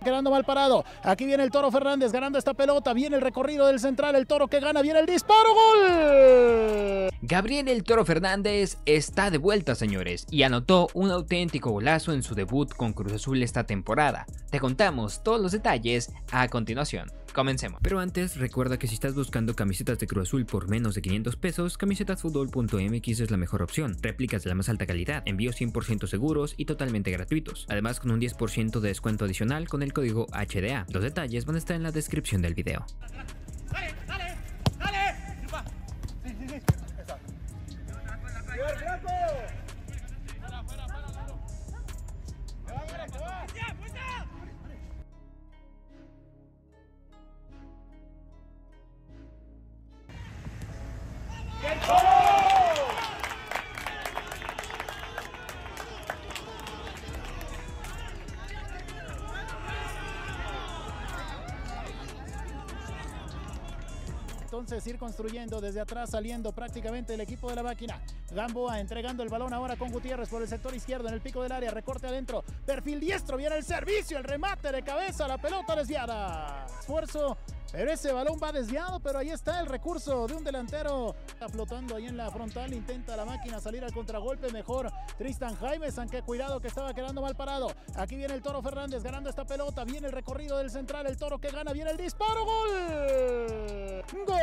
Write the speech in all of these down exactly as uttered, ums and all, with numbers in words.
Quedando mal parado, aquí viene el Toro Fernández ganando esta pelota, viene el recorrido del central, el Toro que gana, viene el disparo, ¡gol! Gabriel el Toro Fernández está de vuelta, señores, y anotó un auténtico golazo en su debut con Cruz Azul esta temporada. Te contamos todos los detalles a continuación. Comencemos. Pero antes, recuerda que si estás buscando camisetas de Cruz Azul por menos de quinientos pesos, camisetasfutbol punto m x es la mejor opción. Réplicas de la más alta calidad, envíos cien por ciento seguros y totalmente gratuitos. Además, con un diez por ciento de descuento adicional con el código H D A. Los detalles van a estar en la descripción del video. ¡Dale, dale, dale! Sí, sí, sí. Esa. ¡Fuera, flaco! ¡Fuera, fuera, fuera, Lalo! ¡Que va, fuera, que va! ¡Ya, fuera! Entonces ir construyendo desde atrás, saliendo prácticamente el equipo de la máquina. Gamboa entregando el balón ahora con Gutiérrez por el sector izquierdo en el pico del área, recorte adentro, perfil diestro, viene el servicio, el remate de cabeza, la pelota desviada. Esfuerzo, pero ese balón va desviado, pero ahí está el recurso de un delantero. Está flotando ahí en la frontal, intenta la máquina salir al contragolpe, mejor Tristan Jaimes, aunque cuidado que estaba quedando mal parado. Aquí viene el Toro Fernández ganando esta pelota, viene el recorrido del central, el Toro que gana, viene el disparo, ¡gol! ¡Gol!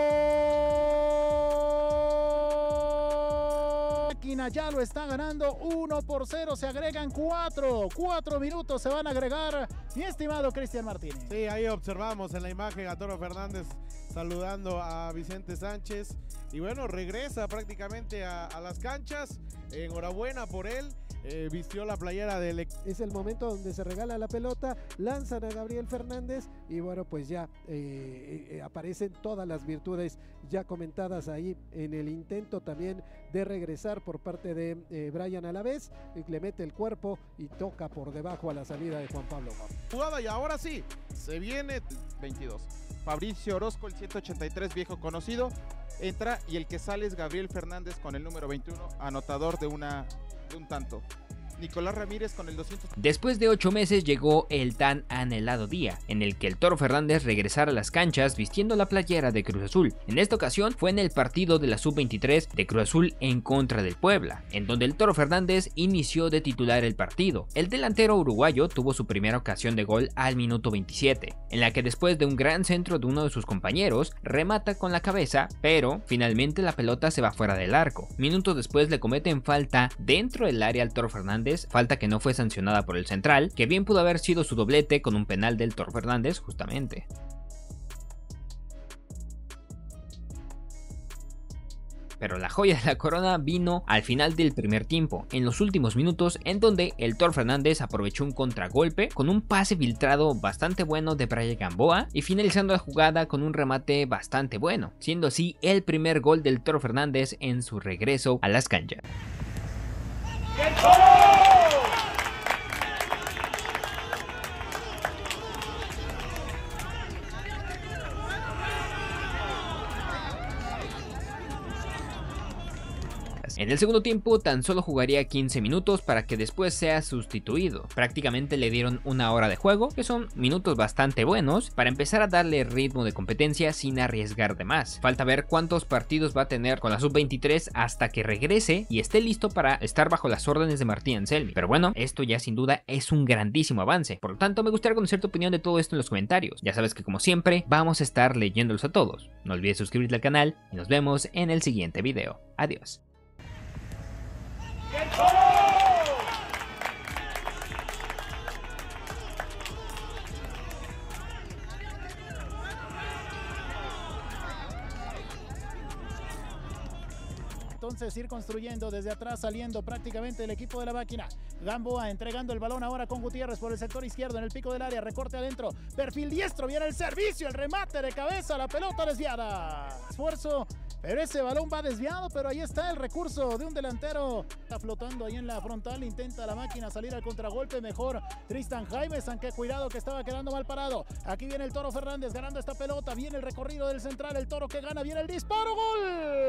Máquina ya lo está ganando uno por cero, se agregan cuatro, cuatro minutos se van a agregar, mi estimado Cristian Martínez. Sí, ahí observamos en la imagen a Toro Fernández saludando a Vicente Sánchez y bueno, regresa prácticamente a, a las canchas, enhorabuena por él. Eh, vistió la playera del... Es el momento donde se regala la pelota, lanzan a Gabriel Fernández y bueno, pues ya eh, eh, aparecen todas las virtudes ya comentadas ahí en el intento también de regresar por parte de eh, Brian Alavés, le mete el cuerpo y toca por debajo a la salida de Juan Pablo Gómez. Jugada y ahora sí, se viene... veintidós. Fabricio Orozco, el ciento ochenta y tres viejo conocido, entra y el que sale es Gabriel Fernández con el número veintiuno, anotador de, una, de un tanto. Nicolás Ramírez con el doscientos. Después de ocho meses llegó el tan anhelado día en el que el Toro Fernández regresara a las canchas vistiendo la playera de Cruz Azul. En esta ocasión fue en el partido de la sub veintitrés de Cruz Azul en contra del Puebla, en donde el Toro Fernández inició de titular el partido. El delantero uruguayo tuvo su primera ocasión de gol al minuto veintisiete, en la que después de un gran centro de uno de sus compañeros, remata con la cabeza, pero finalmente la pelota se va fuera del arco. Minutos después le cometen falta dentro del área al Toro Fernández, falta que no fue sancionada por el central, que bien pudo haber sido su doblete con un penal del Toro Fernández justamente. Pero la joya de la corona vino al final del primer tiempo, en los últimos minutos, en donde el Toro Fernández aprovechó un contragolpe con un pase filtrado bastante bueno de Brian Gamboa y finalizando la jugada con un remate bastante bueno, siendo así el primer gol del Toro Fernández en su regreso a las canchas. En el segundo tiempo tan solo jugaría quince minutos para que después sea sustituido. Prácticamente le dieron una hora de juego, que son minutos bastante buenos, para empezar a darle ritmo de competencia sin arriesgar de más. Falta ver cuántos partidos va a tener con la sub veintitrés hasta que regrese y esté listo para estar bajo las órdenes de Martín Anselmi. Pero bueno, esto ya sin duda es un grandísimo avance. Por lo tanto, me gustaría conocer tu opinión de todo esto en los comentarios. Ya sabes que como siempre, vamos a estar leyéndolos a todos. No olvides suscribirte al canal y nos vemos en el siguiente video. Adiós. Entonces ir construyendo desde atrás, saliendo prácticamente el equipo de la máquina. Gamboa entregando el balón ahora con Gutiérrez por el sector izquierdo en el pico del área, recorte adentro, perfil diestro, viene el servicio, el remate de cabeza, la pelota desviada. Esfuerzo, pero ese balón va desviado, pero ahí está el recurso de un delantero. Está flotando ahí en la frontal, intenta la máquina salir al contragolpe, mejor Tristan Jaimes, aunque cuidado que estaba quedando mal parado. Aquí viene el Toro Fernández ganando esta pelota, viene el recorrido del central, el Toro que gana, viene el disparo,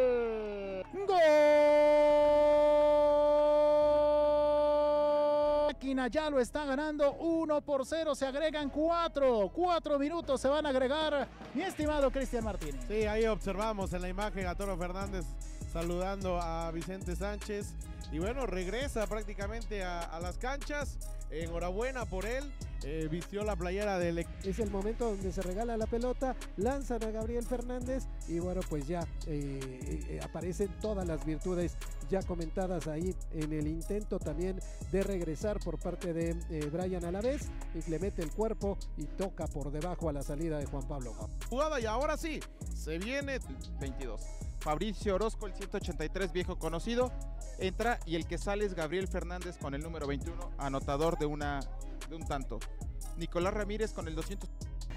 ¡gol! ¡Gol! Máquina ya lo está ganando uno por cero, se agregan cuatro, cuatro minutos se van a agregar, mi estimado Cristian Martínez. Sí, ahí observamos en la imagen a Toro Fernández saludando a Vicente Sánchez y bueno, regresa prácticamente a, a las canchas, enhorabuena por él, eh, vistió la playera del equipo. Es el momento donde se regala la pelota, lanzan a Gabriel Fernández y bueno, pues ya eh, eh, aparecen todas las virtudes ya comentadas ahí en el intento también de regresar por parte de eh, Brian Alavés, y le mete el cuerpo y toca por debajo a la salida de Juan Pablo. Jugada y ahora sí, se viene veintidós. Fabricio Orozco, el ciento ochenta y tres viejo conocido, entra y el que sale es Gabriel Fernández con el número veintiuno, anotador de, una, de un tanto. Nicolás Ramírez con el doscientos.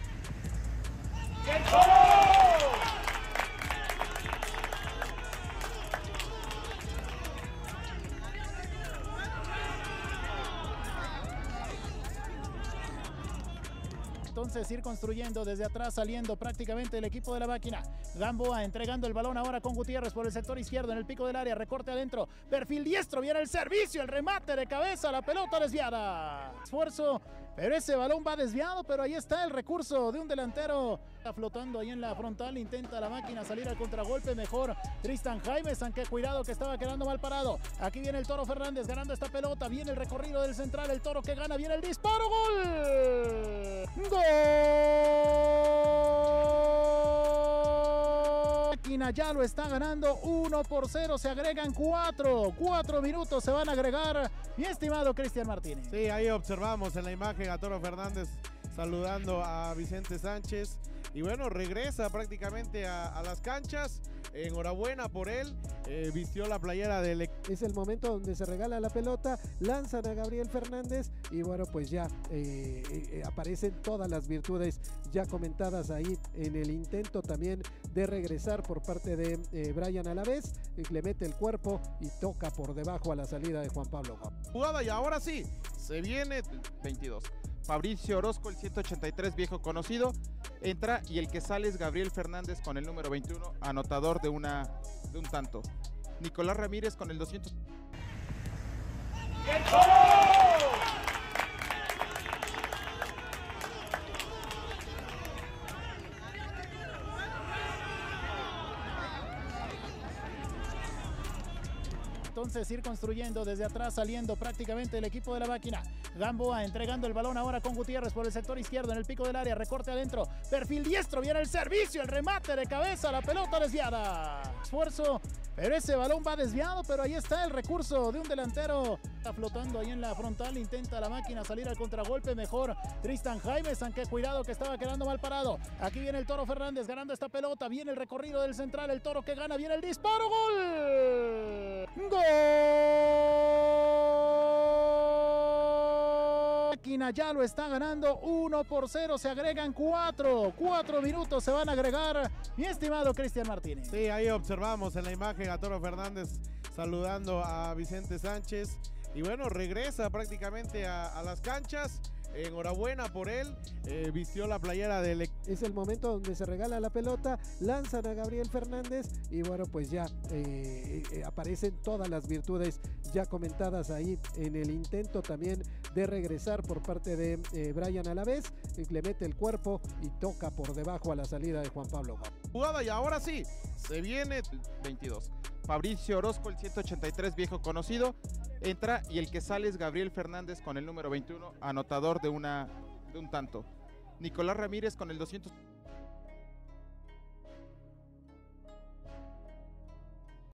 Entonces ir construyendo desde atrás, saliendo prácticamente el equipo de la máquina. Gamboa entregando el balón ahora con Gutiérrez por el sector izquierdo en el pico del área, recorte adentro, perfil diestro, viene el servicio, el remate de cabeza, la pelota desviada. Esfuerzo, pero ese balón va desviado, pero ahí está el recurso de un delantero. Está flotando ahí en la frontal, intenta la máquina salir al contragolpe, mejor Tristan Jaimes, aunque cuidado que estaba quedando mal parado. Aquí viene el Toro Fernández ganando esta pelota, viene el recorrido del central, el Toro que gana, viene el disparo, gol. ¡Gol! Máquina ya lo está ganando uno por cero, se agregan cuatro, cuatro minutos se van a agregar, mi estimado Cristian Martínez. Sí, ahí observamos en la imagen a Toro Fernández saludando a Vicente Sánchez y bueno, regresa prácticamente a, a las canchas, enhorabuena por él, eh, vistió la playera del equipo. Es el momento donde se regala la pelota, lanzan a Gabriel Fernández y bueno, pues ya eh, eh, aparecen todas las virtudes ya comentadas ahí en el intento también de regresar por parte de eh, Brian Alavés, le mete el cuerpo y toca por debajo a la salida de Juan Pablo. Jugada y ahora sí, se viene veintidós. Fabricio Orozco, el ciento ochenta y tres viejo conocido, entra y el que sale es Gabriel Fernández con el número veintiuno, anotador de, una, de un tanto. Nicolás Ramírez con el doscientos. Entonces ir construyendo desde atrás, saliendo prácticamente el equipo de la máquina. Gamboa entregando el balón ahora con Gutiérrez por el sector izquierdo en el pico del área, recorte adentro, perfil diestro, viene el servicio, el remate de cabeza, la pelota desviada. Esfuerzo, pero ese balón va desviado, pero ahí está el recurso de un delantero. Está flotando ahí en la frontal, intenta la máquina salir al contragolpe, mejor Tristan Jaimes, aunque cuidado que estaba quedando mal parado. Aquí viene el Toro Fernández ganando esta pelota, viene el recorrido del central, el Toro que gana, viene el disparo, gol. ¡Gol! Máquina ya lo está ganando uno por cero, se agregan cuatro, cuatro minutos se van a agregar, mi estimado Cristian Martínez. Sí, ahí observamos en la imagen a Toro Fernández saludando a Vicente Sánchez y bueno, regresa prácticamente a, a las canchas, enhorabuena por él, eh, vistió la playera del equipo. Es el momento donde se regala la pelota, lanzan a Gabriel Fernández y bueno, pues ya eh, eh, aparecen todas las virtudes ya comentadas ahí en el intento también de regresar por parte de eh, Brian Alavés, le mete el cuerpo y toca por debajo a la salida de Juan Pablo. Jugada y ahora sí, se viene veintidós. Fabricio Orozco, el ciento ochenta y tres viejo conocido, entra y el que sale es Gabriel Fernández con el número veintiuno, anotador de, una, de un tanto. Nicolás Ramírez con el doscientos.